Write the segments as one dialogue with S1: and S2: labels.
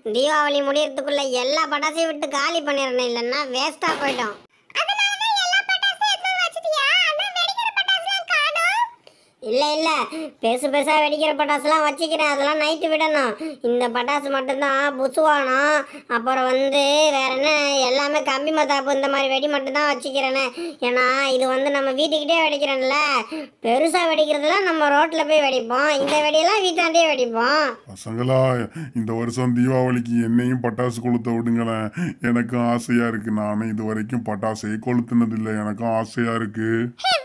S1: தீபாவளி முடியறதுக்குள்ள எல்லா பட்டாசையும் விட்டு காலி பண்ணிடணும், இல்லைன்னா வேஸ்டா போயிடும். இல்லை இல்லை, பெருசு பெருசாக வெடிக்கிற பட்டாசுலாம் வச்சுக்கிறேன், அதெல்லாம் நைட்டு விடணும். இந்த பட்டாசு மட்டும்தான் புசுவானம். அப்புறம் வேற என்ன, எல்லாமே கம்பி மத்தாப்பு இந்த மாதிரி வெடி மட்டும்தான் வச்சுக்கிறேனே. ஏன்னா இது நம்ம வீட்டுக்கிட்டே வெடிக்கிறேன்ல. பெருசாக வெடிக்கிறதுலாம் நம்ம ரோட்டில் போய் வெடிப்போம், இந்த வெடியெல்லாம் வீட்டாண்டே வெடிப்போம்.
S2: பசங்களா, இந்த வருஷம் தீபாவளிக்கு என்னையும் பட்டாசு கொளுத்த விடுங்களேன். எனக்கும் ஆசையாக இருக்குது. நானும் இது வரைக்கும் பட்டாசையே கொளுத்துனதில்லை, எனக்கும் ஆசையாக இருக்குது.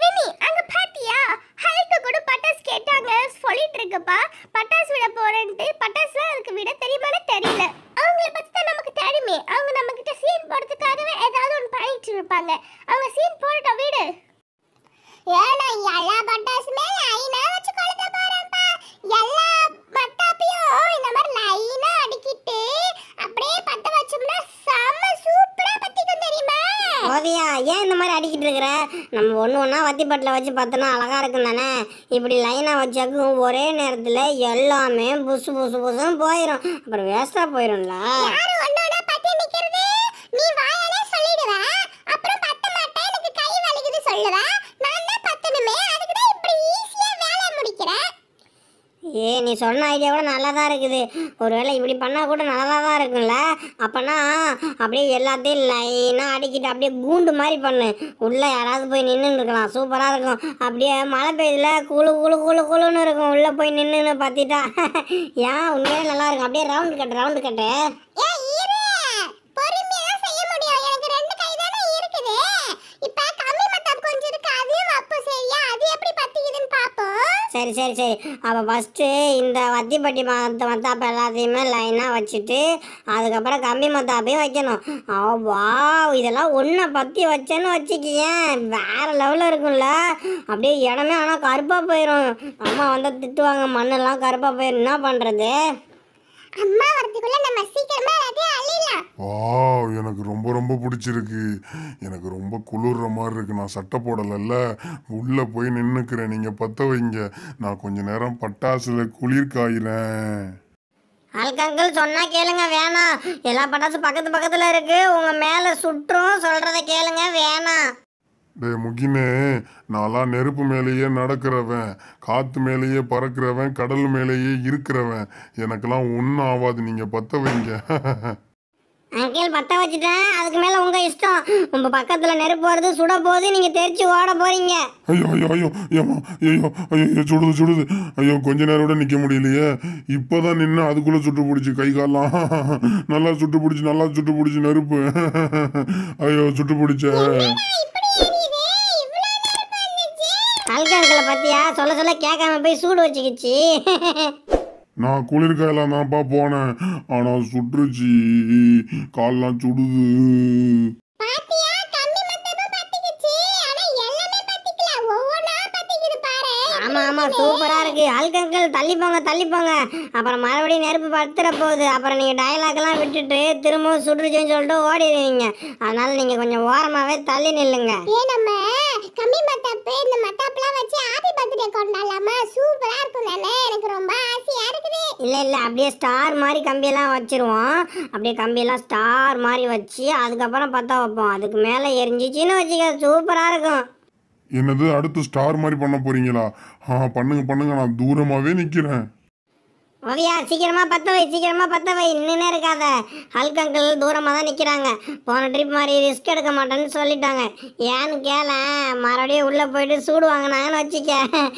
S3: சொல்லிட்டு இருக்கப்பா, பட்டாசு விட போறேன்ட்டு. பட்டாசுலாம் அதுக்கு விட தெரியுமானே தெரியல. அவங்கள பத்தி தான் நமக்கு தெரியுமே. அவங்க நம்ம கிட்ட சீன் போடுறதுக்காகவே ஏதாவது ஒன்று பண்ணிட்டு இருப்பாங்க. அவங்க சீன் போடட்டும், வீடு. ஏன்னா எல்லா பட்டாசுமே லைனா வச்சு கொளுத்த போறேன்ப்பா. எல்லா பட்டாப்பையும் இந்த மாதிரி லைனா அடிக்கிட்டு அப்படியே பத்த வச்சோம்னா செம்ம சூப்பரா பத்திக்கும், தெரியுமா?
S1: ஓவியா, ஏன் இந்த மாதிரி அடிக்கிட்டு இருக்கிற? நம்ம ஒன்று ஒன்றா வத்திப்பட்டில் வச்சு பார்த்தோன்னா அழகாக இருக்கும் தானே. இப்படி லைனாக வச்சாக்கும் ஒரே நேரத்தில் எல்லாமே புசு புசு புசுன்னு போயிடும், அப்புறம் வேஸ்ட்டாக போயிடும்ல.
S3: யாரும் ஒன்னோட பத்தி நிக்கிறது? நீ வாயாலே சொல்லிடுவ, அப்புறம் பத்த மாட்டேன், எனக்கு கை வலிக்குது சொல்லுவ. நான் தான் பத்தணுமே, அதுக்கு தான் இப்படி ஈஸியா வேலையை முடிக்கிறேன்.
S1: நீ சொன்ன ஐடியா கூட நல்லா தான் இருக்குது. ஒருவேளை இப்படி பண்ணால் கூட நல்லா தான் இருக்கும்ல. அப்போனா அப்படியே எல்லாத்தையும் லைனாக அடிக்கிட்டு அப்படியே கூண்டு மாதிரி பண்ணு. உள்ளே யாராவது போய் நின்று இருக்கலாம், சூப்பராக இருக்கும். அப்படியே மழை பெய்யுதுல, குழு குழு குழு குழுன்னு இருக்கும். உள்ளே போய் நின்று பார்த்திட்டா ஏன் உண்மையிலே நல்லா இருக்கும். அப்படியே ரவுண்டு கட்டு. சரி சரி சரி, அப்போ ஃபஸ்ட்டு இந்த வத்திப்பட்டி மத்தாப்பு எல்லாத்தையுமே லைனாக வச்சுட்டு அதுக்கப்புறம் கம்பி மத்தாப்பையும் வைக்கணும். வா, இதெல்லாம் ஒன்றை பற்றி வச்சேன்னு வச்சுக்கியேன், வேறு லெவலில் இருக்கும்ல. அப்படியே இடமே ஆனால் கருப்பாக போயிடும். அம்மா திட்டுவாங்க, மண்ணெல்லாம் கருப்பாக போயிடும். என்ன பண்ணுறது?
S3: அம்மா வரதுக்குள்ள நம்ம சீக்கிரமா எல்லாத்தையும் அள்ளிடலாம்.
S2: வாவ், எனக்கு ரொம்ப ரொம்ப பிடிச்சிருக்கு. எனக்கு ரொம்ப குளிர்ற மாதிரி இருக்கு. நான் சட்டை போடலைல்ல, உள்ளே போய் நின்றுக்கிறேன். நீங்கள் பற்ற வைங்க, நான் கொஞ்ச நேரம் பட்டாசுல குளிர் காயிறேன்.
S1: அல்கங்கள் சொன்னா கேளுங்க, வேணாம். எல்லா பட்டாசும் பக்கத்தில் இருக்கு, உங்க மேலே சுற்றும். சொல்றத கேளுங்க, வேணாம்.
S2: டே முகினே, நான்லாம் நெருப்பு மேலேயே நடக்கிறவன், காற்று மேலேயே பறக்கிறவன், கடல் மேலேயே இருக்கிறவன். எனக்கெல்லாம் ஒன்றும் ஆகாது, நீங்கள் பற்ற வைங்க.
S1: அங்கிள் பற்ற வச்சுட்டேன், அதுக்கு மேலே உங்கள் இஷ்டம். உங்கள் பக்கத்தில் நெருப்பு வருது, சுட போது, நீங்கள் தெரிச்சு ஓட போகிறீங்க.
S2: ஐயோ ஐயோ ஐயோ ஏமா, ஐயோ ஐயோ, சுடுது. ஐயோ, கொஞ்ச நேரம் கூட நிற்க முடியலையே. இப்போ தான் நின்று அதுக்குள்ளே சுட்டு பிடிச்சி, கை காலெலாம் நல்லா சுட்டு பிடிச்சி நெருப்பு. ஐயோ, சுட்டு பிடிச்ச.
S1: அல்கங்களை பற்றியா சொல்ல கேட்காம போய் சூடு வச்சுக்கிச்சு.
S2: நான் குளிர்காயெல்லாம் தான்ப்பா போனேன், ஆனால் சுட்டுருச்சு, கால்லாம் சுடுது.
S1: ஆமாம், சூப்பராக இருக்குது. அல்கங்கள் தள்ளி போங்க. அப்புறம் மறுபடியும் நெருப்பு பத்துற போகுது. அப்புறம் நீங்கள் டயலாக்லாம் விட்டுட்டு திரும்பவும் சுடுச்சுன்னு சொல்லிட்டு ஓடிடுவீங்க. அதனால நீங்கள் கொஞ்சம் ஓரமாகவே தள்ளி நில்லுங்க.
S3: நம்ம கம்மி மத்தாப்பு, இந்த மத்தாப்புலாம் வச்சு ஹாப்பி பர்த்டே கொண்டாடலாமா? சூப்பராக இருக்கும் தானே? எனக்கு ரொம்ப ஆசையாக இருக்குது.
S1: இல்லை, அப்படியே ஸ்டார் மாதிரி கம்பியெல்லாம் வச்சுருவோம். அப்படியே கம்பியெல்லாம் ஸ்டார் மாதிரி வச்சு அதுக்கப்புறம் பற்ற வைப்போம். அதுக்கு மேலே எரிஞ்சிச்சின்னு வச்சுக்க, சூப்பராக இருக்கும்.
S2: என்னது, அடுத்து ஸ்டார் மாதிரி பண்ண போறீங்களா? பண்ணுங்க, நான் தூரமாகவே நிற்கிறேன்.
S1: ஓவியா, சீக்கிரமாக பற்ற வை, நின்று இருக்காத. அல்கங்கள் தூரமாக தான் நிற்கிறாங்க. போன ட்ரிப் மாதிரி ரிஸ்க் எடுக்க மாட்டேன்னு சொல்லிட்டாங்க. ஏன்னு கேள, மறுபடியும் உள்ளே போயிட்டு சூடு வாங்கினாங்கன்னு வச்சுக்க.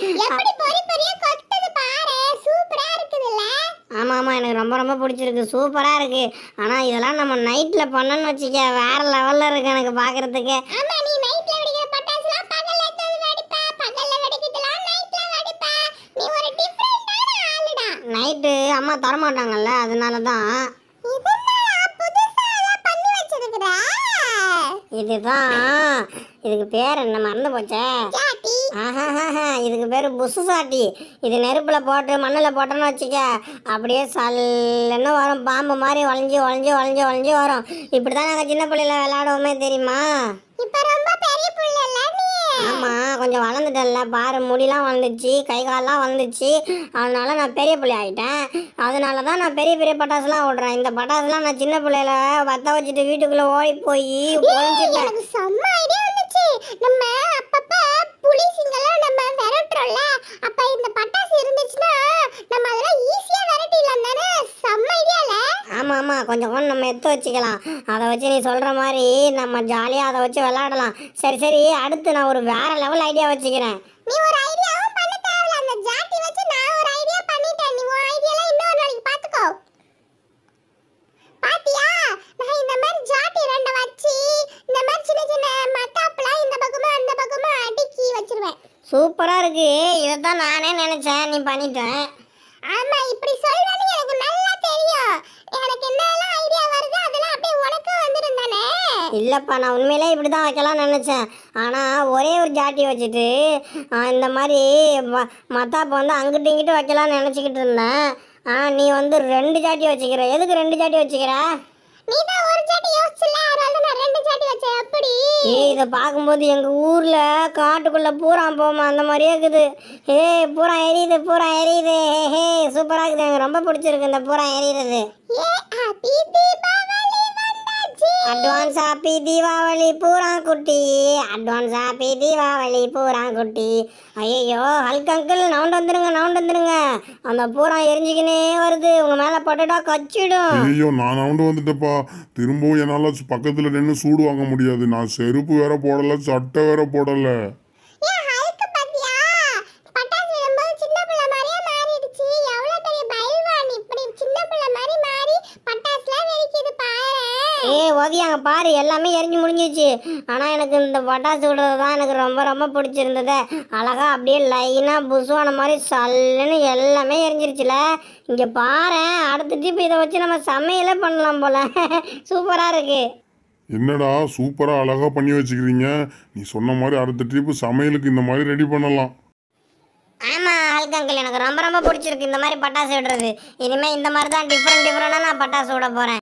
S1: ஆமாம், எனக்கு ரொம்ப ரொம்ப பிடிச்சிருக்கு, சூப்பராக இருக்குது. ஆனால் இதெல்லாம் நம்ம நைட்டில் பண்ணணும்னு வச்சுக்க, வேறு லெவலில் இருக்குது எனக்கு பார்க்குறதுக்கு. நைட்டு அம்மா தரமாட்டாங்கல்ல, அதனால தான். இதுதான், இதுக்கு பேர் என்ன மறந்து போச்சே. இதுக்கு பேர் புசு சாட்டி. இது நெருப்பில் போட்டு மண்ணில் போட்டோன்னு வச்சுக்க, அப்படியே சல்லுன்னு வரும், பாம்பு மாதிரி வளைஞ்சு வரும். இப்படி தான் நாங்கள் சின்ன பிள்ளையில விளையாடுவோமே, தெரியுமா?
S3: இப்போ ரொம்ப பெரிய பிள்ளை.
S1: ஆமாம் கொஞ்சம் வளர்ந்துட்டேன்ல பாரு, முடியெலாம் வந்துச்சு, கை காலெலாம் வந்துச்சு. அதனால நான் பெரிய பிள்ளை ஆகிட்டேன். அதனால தான் நான் பெரிய பெரிய பட்டாசுலாம் விடுறேன். இந்த பட்டாசுலாம் நான் சின்ன பிள்ளையில பற்ற வச்சுட்டு வீட்டுக்குள்ளே ஓடி போய் ஒழிஞ்சிட்டேன்.
S3: எனக்கு செம்ம ஐடியா வந்துச்சு. நம்ம அப்பப்ப புலி சிங்கெல்லாம் நம்ம விரட்டுறோம்ல, அப்ப இந்த பட்டாசு இருந்துச்சுன்னா நம்ம அதெல்லாம் ஈஸியா விரட்டிடலாம் தானே? செம்ம ஐடியால.
S1: ஆமாம் ஆமாம் கொஞ்சம் கொஞ்சம் நம்ம எடுத்து வச்சுக்கலாம். அதை வச்சு நீ சொல்கிற மாதிரி நம்ம ஜாலியாக அதை வச்சு விளையாடலாம். சரி சரி, அடுத்து நான் ஒரு வேற லெவல் ஐடியா வச்சுக்கிறேன்.
S3: நீ ஒரு ஐடியாவும் பண்ண தேவையில்ல. அந்த ஜாட்டி வச்சு நான் ஒரு ஐடியா பண்ணிட்டேன். நீ உன் ஐடியாலாம் இன்னொரு நாளைக்கு பாத்துக்கோ. பாத்தியா, நான் இந்த மாதிரி ஜாட்டி ரெண்ட வச்சு இந்த மாதிரி சின்ன சின்ன மத்தாப்புலாம் இந்த பக்கமா அந்த பக்கமா அடுக்கி வச்சிருவேன்.
S1: சூப்பராக இருக்கு. இதை தான் நானே நினச்சேன், நீ பண்ணிட்டேன்.
S3: ஆமா, இப்படி சொல்றேன்னு எனக்கு நல்லா தெரியும். எனக்கு என்னெல்லாம் ஐடியா வருது அதெல்லாம் அப்படியே உனக்கு வந்துடும் தானே?
S1: இல்லைப்பா, நான் உண்மையிலே இப்படி தான் வைக்கலாம்னு நினச்சேன். ஆனால் ஒரே ஒரு ஜாட்டி வச்சுட்டு இந்த மாதிரி மத்தாப்பை வந்து அங்கிட்டு இங்கிட்டு வைக்கலாம்னு நினச்சிக்கிட்டு இருந்தேன். ஆனால் நீ வந்து 2 ஜாட்டி வச்சுக்கிற. எதுக்கு 2 ஜாட்டி வச்சுக்கிற?
S3: நீ தான் ஒரு ஜாட்டி யோசிச்சல, அதனால நான் 2 ஜாட்டி வச்சேன். அப்படி
S1: இதை பார்க்கும்போது எங்கள் ஊரில் காட்டுக்குள்ளே பூரா போமா அந்த மாதிரியே இருக்குது. பூரா எரியுது, பூரா எரியுது. சூப்பராக இருக்குது. எனக்கு ரொம்ப பிடிச்சிருக்கு இந்த பூரா எரியுறது.
S3: ஏ ஹாப்பி தீபாவளி வந்தாச்சு.
S1: அட்வான்ஸ் ஹாப்பி தீபாவளி பூரா குட்டி, அட்வான்ஸ் ஹாப்பி தீபாவளி பூரா குட்டி. ஐயோ ஹல்க் அங்கிள், நவுண்டு வந்துடுங்க. அந்த பூரா எரிஞ்சுக்கினே வருது. உங்கள் மேலே பட்டுட்டா கச்சிடும்.
S2: ஐயோ நான் நவுண்டு வந்துட்டேப்பா. திரும்பவும் என்னால் பக்கத்தில் நின்று சூடு வாங்க முடியாது. நான் செருப்பு வேற போடலை, சட்டை வேற போடலை.
S3: ஏ ஹல்க் பாத்தியா, பட்டாசு விடும்போது சின்ன பிள்ளை மாதிரியே மாறிடுச்சு. எவ்வளவு பெரிய பைல்வான், இப்படி சின்ன பிள்ளை மாதிரி மாறி பட்டாசுலாம் வெடிக்குது பாரு.
S1: ஓவியா அங்கே பாரு, எல்லாமே எரிஞ்சு முடிஞ்சிச்சு. ஆனால் எனக்கு இந்த பட்டாசு விடுறது தான் எனக்கு ரொம்ப ரொம்ப பிடிச்சிருந்தது. அழகா அப்படியே லைனாக புசுவான மாதிரி சல்லுன்னு எல்லாமே எரிஞ்சிருச்சுல. இங்கே பாரு, அடுத்த டிப் இதை வச்சு நம்ம சமையலே பண்ணலாம் போல. சூப்பராக இருக்கு.
S2: என்னடா சூப்பராக அழகாக பண்ணி வச்சுக்கிறீங்க. நீ சொன்ன மாதிரி அடுத்த ட்ரிப்பு சமையலுக்கு இந்த மாதிரி ரெடி பண்ணலாம்.
S1: ஆமாம் ஹல்க் அங்கிள், எனக்கு ரொம்ப ரொம்ப பிடிச்சிருக்கு இந்த மாதிரி பட்டாசு விடுறது. இனிமேல் இந்த மாதிரி தான் டிஃப்ரெண்டாக நான் பட்டாசு விட போகிறேன்.